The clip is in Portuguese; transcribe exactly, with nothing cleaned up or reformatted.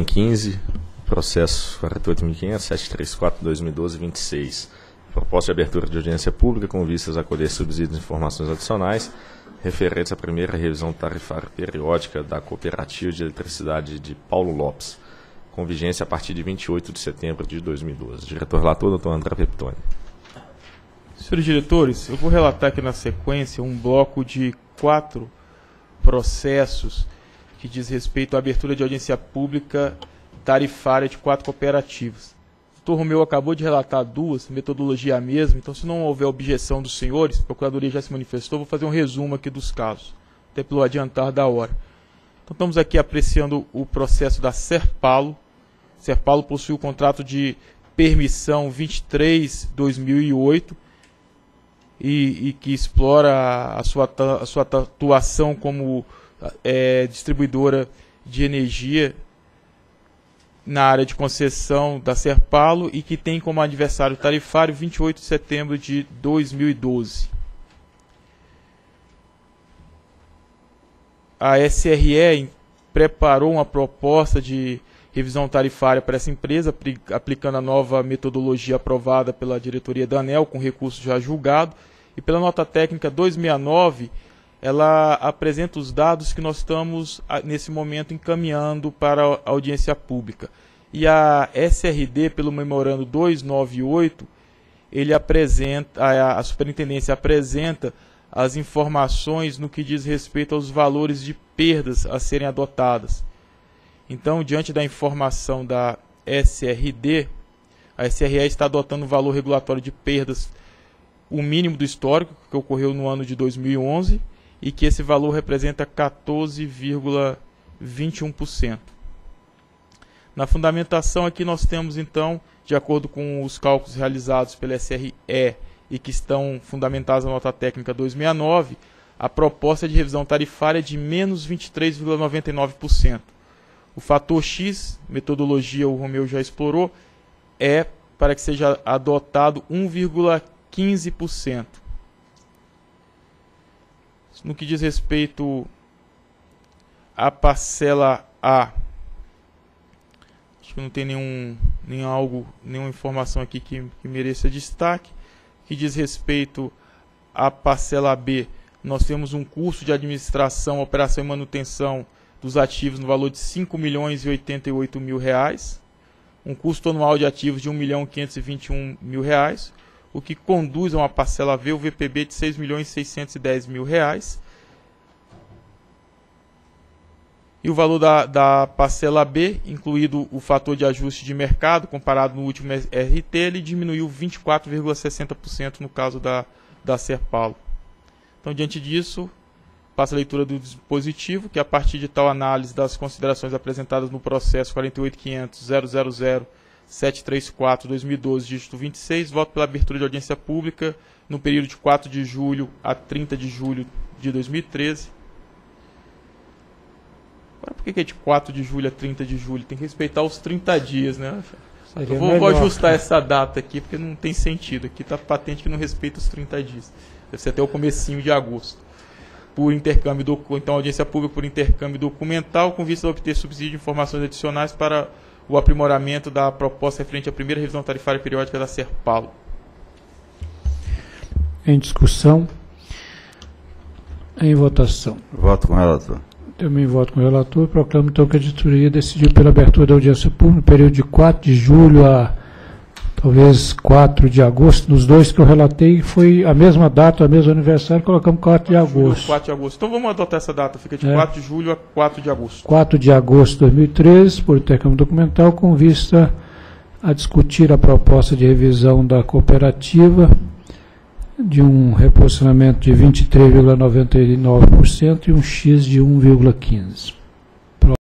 item quinze, processo quarenta e oito mil quinhentos, setecentos e trinta e quatro, dois mil e doze, vinte e seis. Proposta de abertura de audiência pública com vistas a colher subsídios e informações adicionais referentes à primeira revisão tarifária periódica da Cooperativa de Eletricidade de Paulo Lopes, com vigência a partir de vinte e oito de setembro de dois mil e doze. Diretor relator, doutor André Peptoni. Senhores diretores, eu vou relatar aqui na sequência um bloco de quatro processos que diz respeito à abertura de audiência pública tarifária de quatro cooperativas. O doutor Romeu acabou de relatar duas, metodologia é a mesma, então se não houver objeção dos senhores, a Procuradoria já se manifestou, vou fazer um resumo aqui dos casos, até pelo adiantar da hora. Então estamos aqui apreciando o processo da Serpalo. Serpalo possui o contrato de permissão vinte e três barra dois mil e oito e, e que explora a sua, a sua atuação como é, distribuidora de energia na área de concessão da Serpalo e que tem como adversário tarifário vinte e oito de setembro de dois mil e doze. A S R E preparou uma proposta de revisão tarifária para essa empresa, aplicando a nova metodologia aprovada pela diretoria da ANEEL, com recurso já julgado, e pela nota técnica duzentos e sessenta e nove, ela apresenta os dados que nós estamos, nesse momento, encaminhando para a audiência pública. E a S R D, pelo memorando duzentos e noventa e oito, ele apresenta, a, a superintendência apresenta as informações no que diz respeito aos valores de perdas a serem adotadas. Então, diante da informação da S R D, a S R E está adotando o valor regulatório de perdas, o mínimo do histórico, que ocorreu no ano de dois mil e onze, e que esse valor representa quatorze vírgula vinte e um por cento. Na fundamentação aqui nós temos, então, de acordo com os cálculos realizados pela S R E e que estão fundamentados na nota técnica duzentos e sessenta e nove, a proposta de revisão tarifária é de menos vinte e três vírgula noventa e nove por cento. O fator X, metodologia o Romeu já explorou, é para que seja adotado um vírgula quinze por cento. No que diz respeito à parcela A, acho que não tem nenhum, nenhum algo, nenhuma informação aqui que, que mereça destaque. Que diz respeito à parcela B, nós temos um custo de administração, operação e manutenção dos ativos no valor de cinco milhões e oitenta e oito mil reais, um custo anual de ativos de um milhão quinhentos e vinte e um mil reais, o que conduz a uma parcela V, o V P B de seis milhões seiscentos e dez mil reais. E o valor da, da parcela B, incluído o fator de ajuste de mercado, comparado no último R T, ele diminuiu vinte e quatro vírgula sessenta por cento no caso da, da Serpalo. Então, diante disso, passa a leitura do dispositivo, que a partir de tal análise das considerações apresentadas no processo quarenta e oito quinhentos ponto zero zero zero sete três quatro barra dois mil e doze, dígito vinte e seis, voto pela abertura de audiência pública no período de quatro de julho a trinta de julho de dois mil e treze. Agora, por que é de quatro de julho a trinta de julho? Tem que respeitar os trinta dias, né? Eu vou, vou ajustar essa data aqui, porque não tem sentido. Aqui está patente que não respeita os trinta dias. Deve ser até o comecinho de agosto. Por intercâmbio, do, então, audiência pública por intercâmbio documental, com vista a obter subsídio de informações adicionais para o aprimoramento da proposta referente à primeira revisão tarifária periódica da Serpalo. Em discussão. Em votação. Voto com o relator. Também voto com o relator. Proclamo, então, que a diretoria decidiu pela abertura da audiência pública no período de quatro de julho a talvez quatro de agosto. Nos dois que eu relatei, foi a mesma data, o mesmo aniversário, colocamos quatro de agosto. quatro de agosto. Então vamos adotar essa data, fica de é. quatro de julho a quatro de agosto. quatro de agosto de dois mil e treze, por intercâmbio documental, com vista a discutir a proposta de revisão da cooperativa de um reposicionamento de vinte e três vírgula noventa e nove por cento e um X de um vírgula quinze por cento.